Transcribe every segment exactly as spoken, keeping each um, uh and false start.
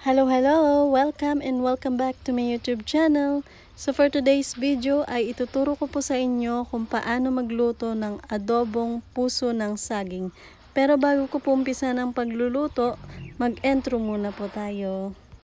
Hello, hello! Welcome and welcome back to my YouTube channel. So for today's video ay ituturo ko po sa inyo kung paano magluto ng adobong puso ng saging. Pero bago ko po umpisa ng pagluluto, mag-intro muna po tayo.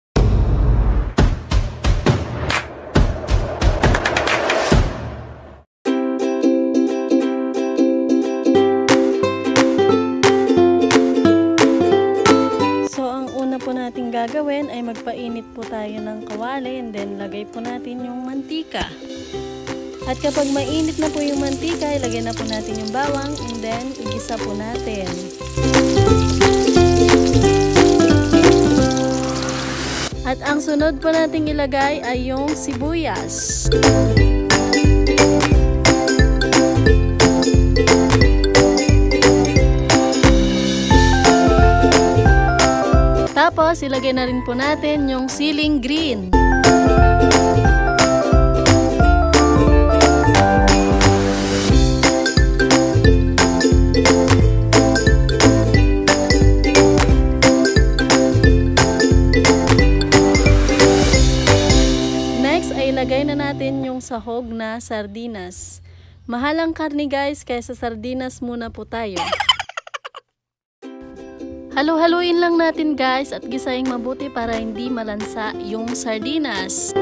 Po natin gagawin ay magpainit po tayo ng kawali and then lagay po natin yung mantika. At kapag mainit na po yung mantika, ilagay na po natin yung bawang and then igisa po natin. At ang sunod po nating ilagay ay yung sibuyas. Tapos, ilagay na rin po natin yung siling green. Next, ay ilagay na natin yung sahog na sardinas. Mahal ang karne guys, kaya sa sardinas muna po tayo. Halo-haluin lang natin guys at gisaing mabuti para hindi malansa yung sardinas.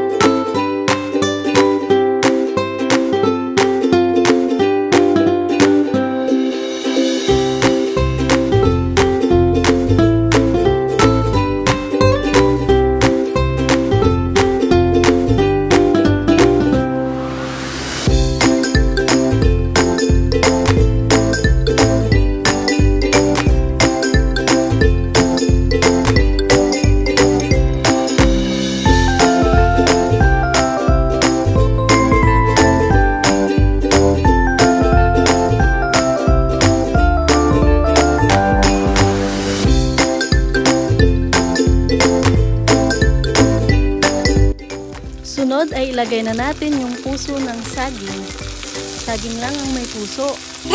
Sunod ay ilagay na natin yung puso ng saging. Saging lang ang may puso.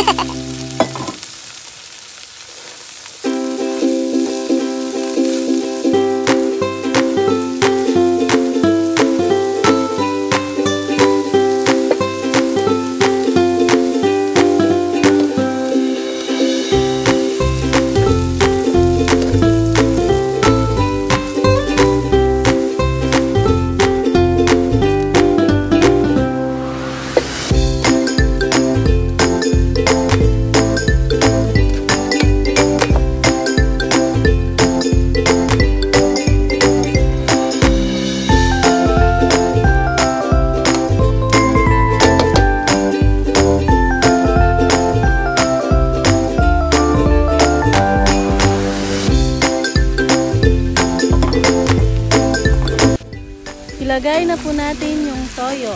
Ilagay na po natin yung toyo.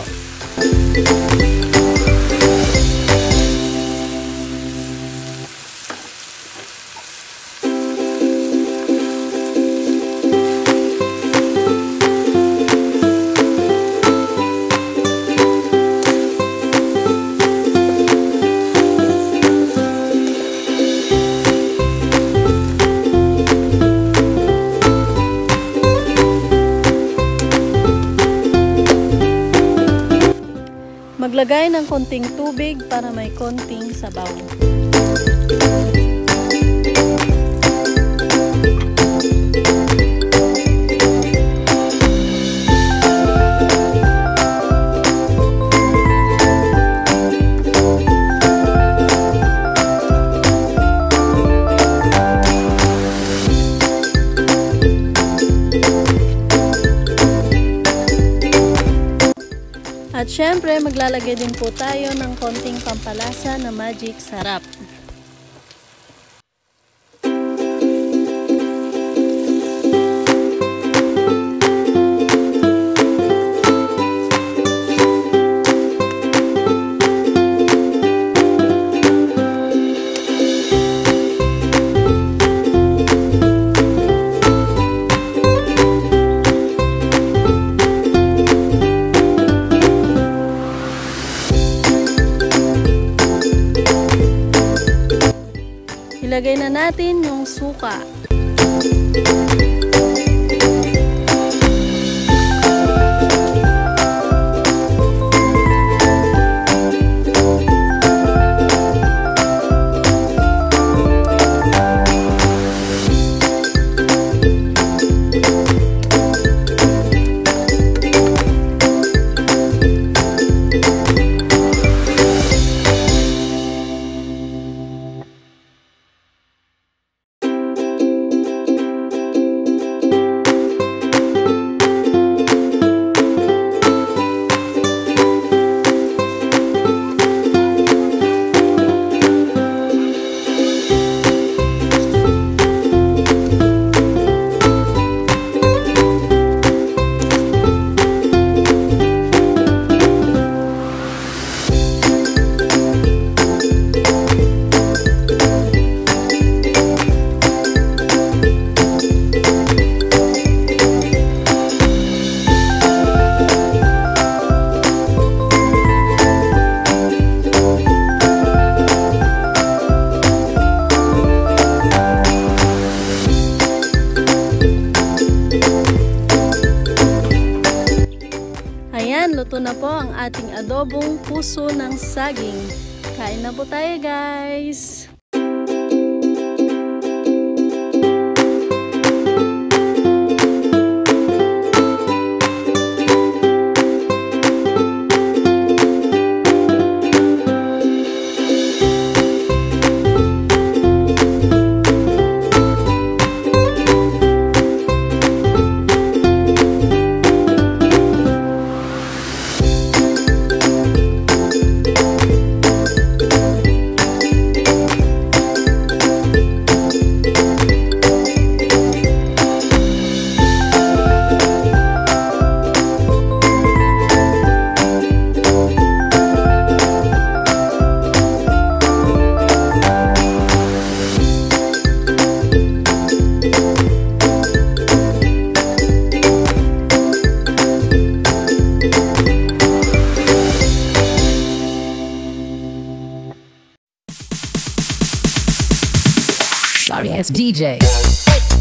Maglagay ng konting tubig para may konting sabaw. At syempre, maglalagay din po tayo ng konting pampalasa na magic sarap. Ilagay na natin yung suka. Luto na po ang ating adobong puso ng saging. Kain na po tayo, guys! Sorry, it's D J.